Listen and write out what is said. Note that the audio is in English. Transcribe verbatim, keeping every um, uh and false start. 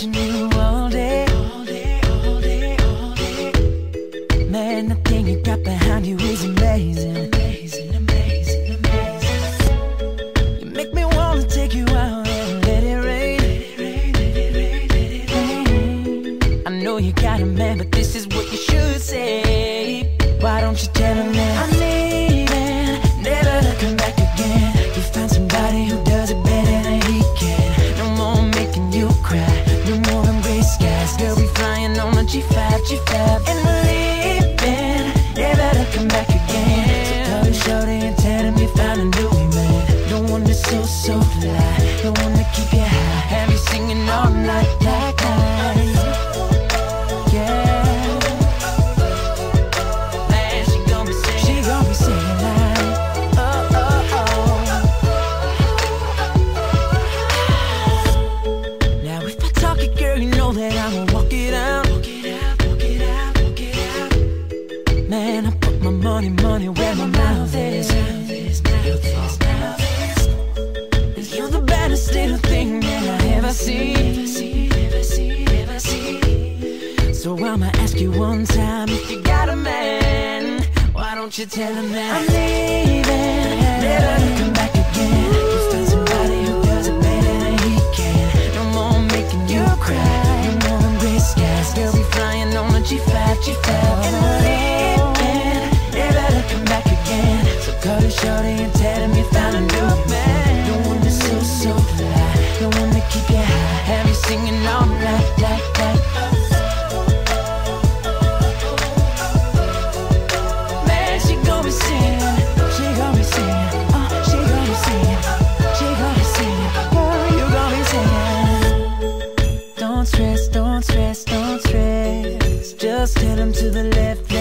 watching you all day, all day, all day, all day. Man, the thing you got behind you is amazing, amazing, amazing, amazing. You make me wanna take you out and let it rain, let it rain, let it rain, let it rain. I know you got a man, but this is what you should say. Why don't you tell him that I'm leaving, never looking back again. You found somebody who does it better than he can. No more making you cry, no more on gray skies. Girl, we flying on a G five, G five, and we're leaving, never looking back again. So call your shorty and tell him you found a new man. The one that's so, so fly, the one that keep you high, have you singing all night like night. Yeah. Money, money, where my mouth is. You're the baddest little thing that I ever see. So I'ma ask you one time, if you got a man, why don't you tell him that I'm leaving, never looking back again. You found somebody who does it better than he can. No more making you cry, no more on gray skies. Girl, we flying on a G five, G five, and we're leaving, never looking back again. So call your shorty and tell him you found a new man. The one that's so, so fly, the one that keep you high, have you singing all night like that. Man, she gon' be singing, she gon' be singing, oh, she gon' be singing, she gon' be singing, oh, you gon' be singing. Don't stress, don't stress, don't stress, just tell him to the left,